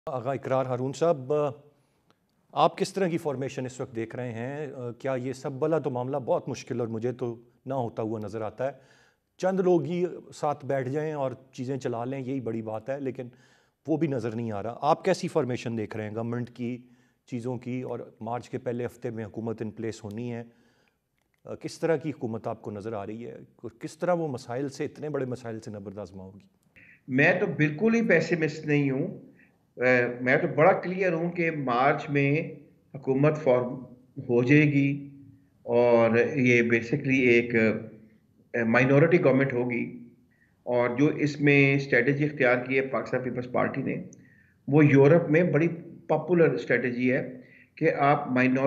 आगा इकरार हारून साहब, आप किस तरह की फॉर्मेशन इस वक्त देख रहे हैं? क्या ये सब वाला तो मामला बहुत मुश्किल और मुझे तो ना होता हुआ नज़र आता है। चंद लोग ही साथ बैठ जाएं और चीज़ें चला लें, यही बड़ी बात है, लेकिन वो भी नज़र नहीं आ रहा। आप कैसी फॉर्मेशन देख रहे हैं गवर्नमेंट की, चीज़ों की? और मार्च के पहले हफ्ते में हुकूमत इन प्लेस होनी है। किस तरह की हुकूमत आपको नज़र आ रही है? किस तरह वो मसाइल से, इतने बड़े मसाइल से नबर्द आज़मा होगी? मैं तो बिल्कुल ही पेसिमिस्ट नहीं हूँ। मैं तो बड़ा क्लियर हूँ कि मार्च में हुकूमत फॉर्म हो जाएगी और ये बेसिकली एक माइनॉरिटी गवर्नमेंट होगी। और जो इसमें स्ट्रेटजी इख्तियार की है पाकिस्तान पीपल्स पार्टी ने, वो यूरोप में बड़ी पॉपुलर स्ट्रेटजी है कि आप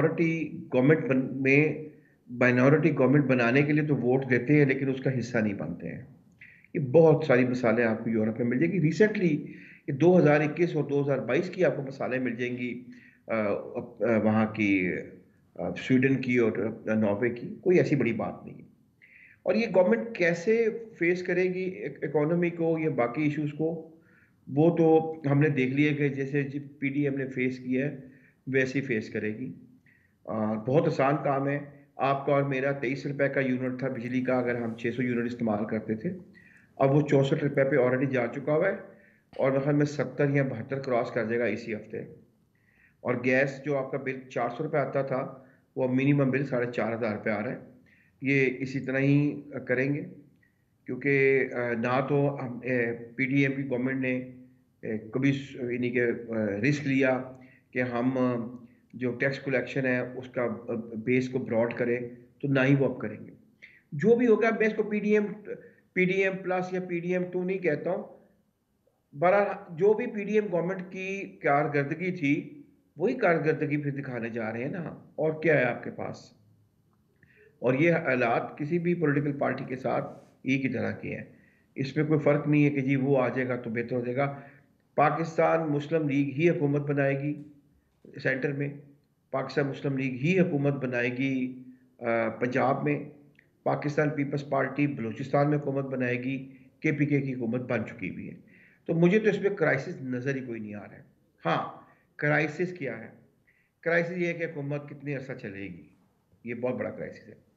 माइनॉरिटी गवर्नमेंट बनाने के लिए तो वोट देते हैं लेकिन उसका हिस्सा नहीं बनते हैं। ये बहुत सारी मिसालें आपको यूरोप में मिल जाएगी। रिसेंटली ये 2021 और 2022 की आपको मिसालें मिल जाएंगी। वहाँ की, स्वीडन की और नॉर्वे की। कोई ऐसी बड़ी बात नहीं है। और ये गवर्नमेंट कैसे फेस करेगी इकोनॉमी को या बाकी इश्यूज को, वो तो हमने देख लिया कि जैसे पीडीएम ने फेस किया है वैसे ही फेस करेगी। बहुत आसान काम है। आपका और मेरा 23 रुपए का यूनिट था बिजली का, अगर हम 600 यूनिट इस्तेमाल करते थे। अब वो 64 रुपए पे ऑलरेडी जा चुका हुआ है और मतलब में 70 या 72 क्रॉस कर जाएगा इसी हफ्ते। और गैस जो आपका बिल 400 रुपये आता था, वो मिनिमम बिल 4500 रुपये आ रहा है। ये इसी तरह ही करेंगे, क्योंकि ना तो हम पीडीएम की गवर्नमेंट ने कभी इन्हीं के रिस्क लिया कि हम जो टैक्स कलेक्शन है उसका बेस को ब्रॉड करें, तो ना ही वो अब करेंगे। जो भी होगा, मैं इसको पीडीएम पीडीएम प्लस या पीडीएम टू नहीं कहता हूँ। बहरहाल जो भी पीडीएम गवर्नमेंट की कारकर्दगी थी, वही कारकर्दगी फिर दिखाने जा रहे हैं ना। और क्या है आपके पास? और ये हालात किसी भी पॉलिटिकल पार्टी के साथ एक ही तरह के हैं। इसमें कोई फ़र्क नहीं है कि जी वो आ जाएगा तो बेहतर हो जाएगा। पाकिस्तान मुस्लिम लीग ही हुकूमत बनाएगी सेंटर में। पाकिस्तान मुस्लिम लीग ही हुकूमत बनाएगी पंजाब में। पाकिस्तान पीपल्स पार्टी बलूचिस्तान में हुकूमत बनाएगी। केपीके की हुकूमत बन चुकी भी है। तो मुझे तो इसमें क्राइसिस नज़र ही कोई नहीं आ रहा है। हाँ, क्राइसिस क्या है? क्राइसिस ये है कि हुकूमत कितनी अर्सा चलेगी। ये बहुत बड़ा क्राइसिस है।